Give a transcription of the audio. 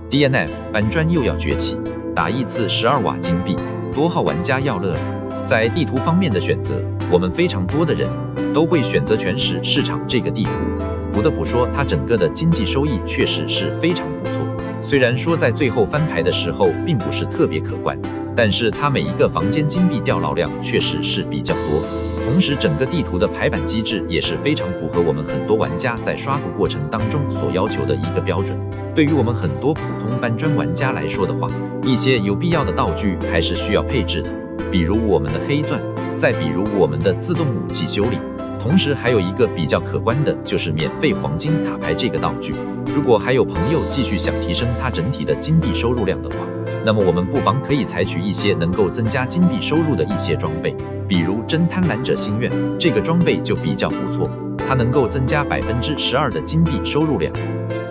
DNF 搬砖又要崛起，打一次12瓦金币，多号玩家要乐了。在地图方面的选择，我们非常多的人都会选择全市市场这个地图。不得不说，它整个的经济收益确实是非常不错。虽然说在最后翻牌的时候并不是特别可观，但是它每一个房间金币掉落量确实是比较多。同时整个地图的排版机制也是非常符合我们很多玩家在刷图过程当中所要求的一个标准。对于我们很多普通搬砖玩家来说的话，一些有必要的道具还是需要配置的，比如我们的黑钻，再比如我们的自动武器修理。同时还有一个比较可观的就是免费黄金卡牌这个道具。如果还有朋友继续想提升它整体的金币收入量的话，那么我们不妨可以采取一些能够增加金币收入的一些装备，比如真贪婪者心愿，这个装备就比较不错，它能够增加12%的金币收入量。